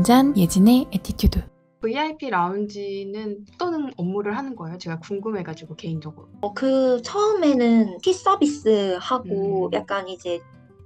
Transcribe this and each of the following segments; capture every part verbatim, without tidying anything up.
한잔 예진의 에티튜드. 브이아이피 라운지는 어떤 업무를 하는 거예요? 제가 궁금해가지고 개인적으로. 어, 그 처음에는 티 서비스 하고 음. 약간 이제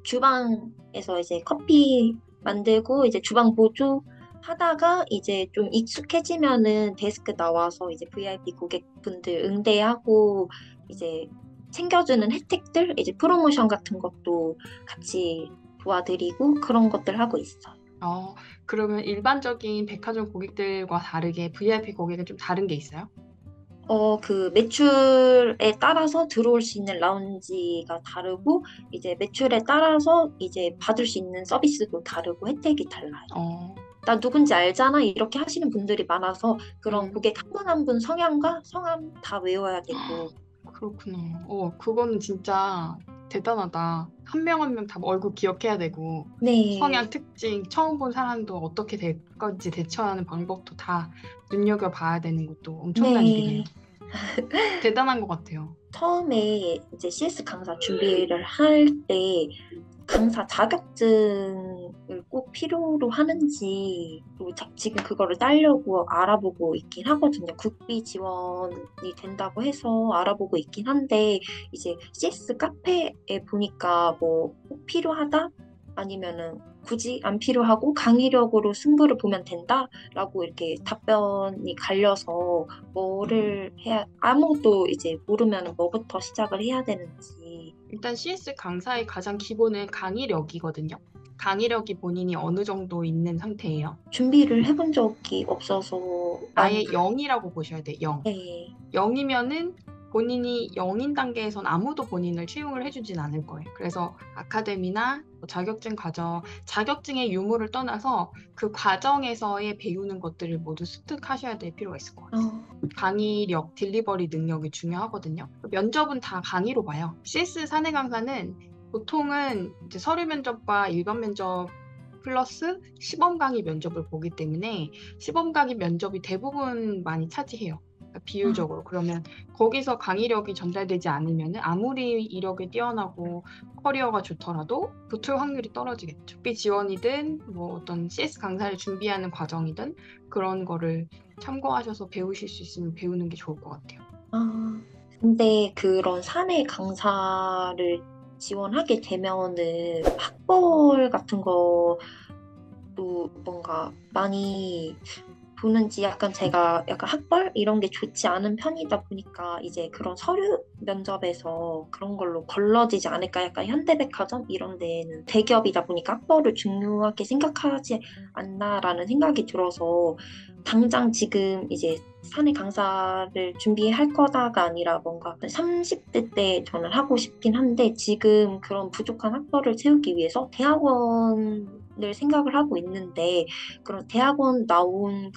주방에서 이제 커피 만들고 이제 주방 보조 하다가 이제 좀 익숙해지면은 데스크 나와서 이제 브이아이피 고객분들 응대하고 이제 챙겨주는 혜택들, 이제 프로모션 같은 것도 같이 도와드리고 그런 것들 하고 있어요. 어, 그러면 일반적인 백화점 고객들과 다르게 브이아이피 고객은 좀 다른 게 있어요? 어, 그 매출에 따라서 들어올 수 있는 라운지가 다르고 이제 매출에 따라서 이제 받을 수 있는 서비스도 다르고 혜택이 달라요. 어, 나 누군지 알잖아 이렇게 하시는 분들이 많아서 그런 음. 고객 한 분 한 분 성향과 성함 다 외워야 되고. 그렇구나. 어, 그거는 진짜 대단하다. 한 명 한 명 다 얼굴 기억해야 되고, 네. 성향 특징, 처음 본 사람도 어떻게 될 건지 대처하는 방법도 다 눈여겨봐야 되는 것도 엄청난 네. 일이네요. 대단한 것 같아요. 처음에 이제 씨에스 강사 준비를 할 때 강사 자격증을 꼭 필요로 하는지 또 자- 지금 그거를 따려고 알아보고 있긴 하거든요. 국비 지원이 된다고 해서 알아보고 있긴 한데 이제 씨에스 카페에 보니까 뭐 꼭 필요하다? 아니면은 굳이 안 필요하고 강의력으로 승부를 보면 된다라고 이렇게 답변이 갈려서 뭐를 해야 아무것도 이제 모르면 뭐부터 시작을 해야 되는지. 일단 씨에스 강사의 가장 기본은 강의력이거든요. 강의력이 본인이 어느 정도 있는 상태예요. 준비를 해본 적이 없어서 아예 많이. 영이라고 보셔야 돼요. 영. 네. 영이면은 본인이 영인 단계에선 아무도 본인을 채용을 해주진 않을 거예요. 그래서 아카데미나 뭐 자격증 과정, 자격증의 유무를 떠나서 그 과정에서의 배우는 것들을 모두 습득하셔야 될 필요가 있을 것 같아요. 어, 강의력, 딜리버리 능력이 중요하거든요. 면접은 다 강의로 봐요. 씨에스 사내 강사는 보통은 이제 서류 면접과 일반 면접 플러스 시범 강의 면접을 보기 때문에 시범 강의 면접이 대부분 많이 차지해요. 그러니까 비율적으로. 그러면 거기서 강의력이 전달되지 않으면 아무리 이력이 뛰어나고 커리어가 좋더라도 붙을 확률이 떨어지겠죠. 국비 지원이든 뭐 어떤 씨에스 강사를 준비하는 과정이든 그런 거를 참고하셔서 배우실 수 있으면 배우는 게 좋을 것 같아요. 아, 근데 그런 사내 강사를 지원하게 되면은 학벌 같은 것도 뭔가 많이 보는지 약간 제가 약간 학벌 이런 게 좋지 않은 편이다 보니까 이제 그런 서류 면접에서 그런 걸로 걸러지지 않을까. 약간 현대백화점 이런 데는 대기업이다 보니까 학벌을 중요하게 생각하지 않나라는 생각이 들어서 당장 지금 이제 사내 강사를 준비할 거다가 아니라 뭔가 삼십 대 때 저는 하고 싶긴 한데 지금 그런 부족한 학벌을 채우기 위해서 대학원을 생각을 하고 있는데 그런 대학원 나온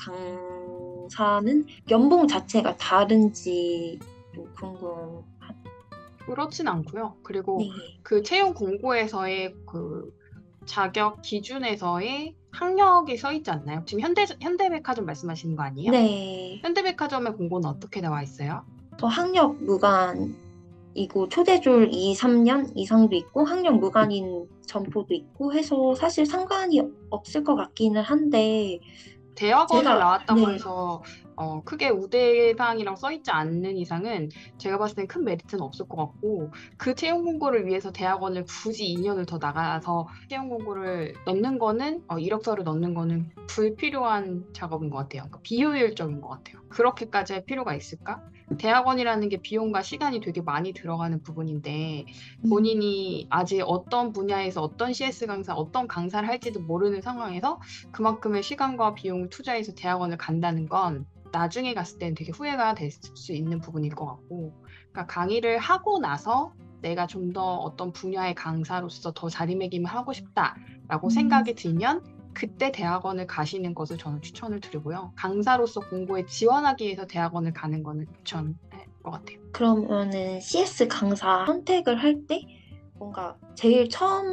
강사는 연봉 자체가 다른지 좀 궁금하네요. 그렇진 않고요. 그리고 네. 그 채용 공고에서의 그 자격 기준에서의 학력이 써 있지 않나요? 지금 현대 현대백화점 말씀하시는 거 아니에요? 네. 현대백화점의 공고는 어떻게 나와 있어요? 저 학력 무관이고 초대졸 이, 삼 년 이상도 있고 학력 무관인 점포도 있고 해서 사실 상관이 없을 것 같기는 한데 대학원을 제가- 나왔다고 네. 해서 어, 크게 우대사항이라고 써있지 않는 이상은 제가 봤을 땐 큰 메리트는 없을 것 같고 그 채용 공고를 위해서 대학원을 굳이 이 년을 더 나가서 채용 공고를 넣는 거는 어, 이력서를 넣는 거는 불필요한 작업인 것 같아요. 그러니까 비효율적인 것 같아요. 그렇게까지 할 필요가 있을까? 대학원이라는 게 비용과 시간이 되게 많이 들어가는 부분인데 본인이 아직 어떤 분야에서 어떤 씨에스 강사, 어떤 강사를 할지도 모르는 상황에서 그만큼의 시간과 비용을 투자해서 대학원을 간다는 건 나중에 갔을 때는 되게 후회가 될 수 있는 부분일 것 같고, 그러니까 강의를 하고 나서 내가 좀 더 어떤 분야의 강사로서 더 자리매김을 하고 싶다라고 음. 생각이 들면 그때 대학원을 가시는 것을 저는 추천을 드리고요. 강사로서 공부에 지원하기 위해서 대학원을 가는 거는 추천할 것 같아요. 그러면은 씨에스 강사 선택을 할 때 뭔가 제일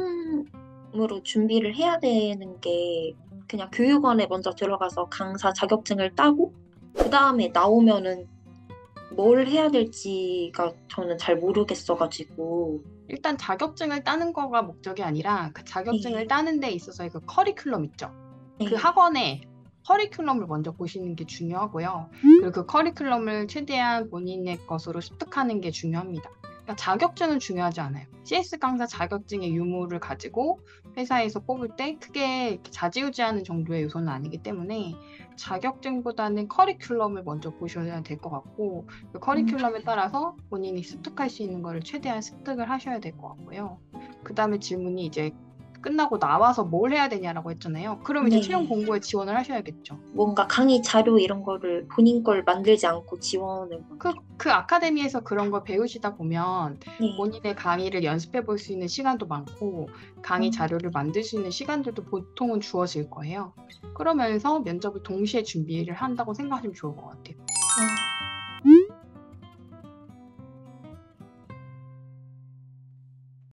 처음으로 준비를 해야 되는 게 그냥 교육원에 먼저 들어가서 강사 자격증을 따고 그 다음에 나오면은 뭘 해야 될지가 저는 잘 모르겠어가지고. 일단 자격증을 따는 거가 목적이 아니라 그 자격증을 네. 따는 데 있어서의 그 커리큘럼 있죠. 네. 그 학원의 커리큘럼을 먼저 보시는 게 중요하고요. 그리고 그 커리큘럼을 최대한 본인의 것으로 습득하는 게 중요합니다. 그러니까 자격증은 중요하지 않아요. 씨에스 강사 자격증의 유무를 가지고 회사에서 뽑을 때 크게 좌지우지하는 정도의 요소는 아니기 때문에 자격증보다는 커리큘럼을 먼저 보셔야 될 것 같고 그 커리큘럼에 따라서 본인이 습득할 수 있는 거를 최대한 습득을 하셔야 될 것 같고요. 그 다음에 질문이 이제 끝나고 나와서 뭘 해야 되냐라고 했잖아요. 그럼 이제 네. 채용 공고에 지원을 하셔야겠죠. 뭔가 강의 자료 이런 거를 본인 걸 만들지 않고 지원을 그, 그 아카데미에서 그런 걸 배우시다 보면 네. 본인의 강의를 연습해 볼 수 있는 시간도 많고 강의 음. 자료를 만들 수 있는 시간들도 보통은 주어질 거예요. 그러면서 면접을 동시에 준비를 한다고 생각하시면 좋을 것 같아요. 아,